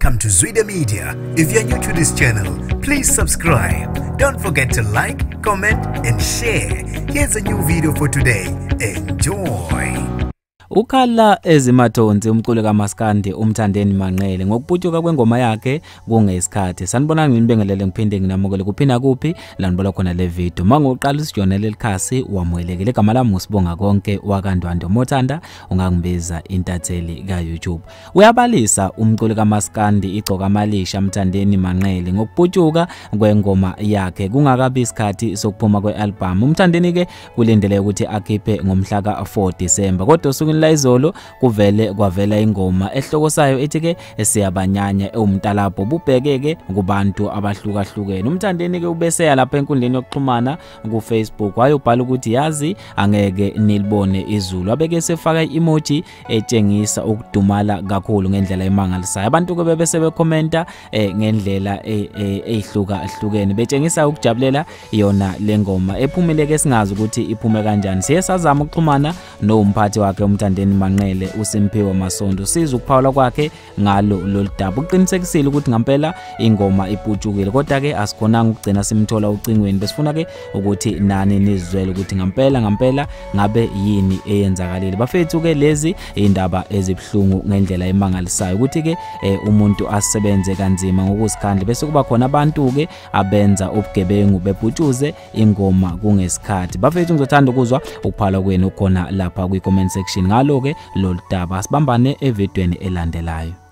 Welcome to Zwide Media. If you're new to this channel, please subscribe. Don't forget to like, comment and share. Here's a new video for today. Enjoy. Ukhala ezimathonsi umculo kaMaskandi UMthandeni Manqele ngokuphutyuka kwengoma yakhe kungesikhathi. Sanibona nginibingelele ngiphinde nginamukele kuphina kuphi la nibola khona le video. Mangoqala isijonele likhasi wamwelekele igama lami usibonga konke wakandwando Mothanda ungangibiza intatheli ka YouTube. Uyabalisa umculo kaMaskandi igcoka amalisha Mthandeni Manqele ngokuphutyuka kwengoma yakhe kungakabi isikhathi sokuphuma kwealbum. UMthandeni ke kulindele ukuthi akhiphe ngomhla ka4 December. Kodwa la izolo kwavela ingoma ehloko sayo ethi ke siyabanyanya umntalapho bubhekeke kubantu abahlukahlukene. UMthandeni ke ubeseya lapha enkundleni yokuxhumana ku Facebook wayobhala ukuthi yazi angeke nilibone izulu. Abeke sefaka emoji etshengisa ukudumala kakhulu ngendlela emangalisayo. Abantu ke bebese bekhomenta ngendlela ehlukahlukene betshengisa ukujabulela yona lengoma ephumile ke singazi ukuthi iphume kanjani. Siye sazama ukuxhumana nomphathi wakhe UMthandeni Manqele uSimphiwe Masonto siza ukuphawula kwakhe ngalo loludaba. Uqinisekisile ukuthi ngempela ingoma iputshukile kodwa ke asikhonanga ukugcina simthola ucingweni. Besifuna ke ukuthi nani nizwele ukuthi ngempela ngabe yini eyenzakalile. Bafethu ke lezi indaba ezibhlungu ngendlela emangalisayo ukuthi ke umuntu asebenze kanzima ngokusikhandla bese kuba khona abantu ke abenza ubugebengu beputshuze ingoma kungesikhathi. Bafethu ngizothanda ukuzwa ukuphala kwenu khona lapha kwi comment section ngalo ke lolu daba. Sibambane evidweni elandelayo.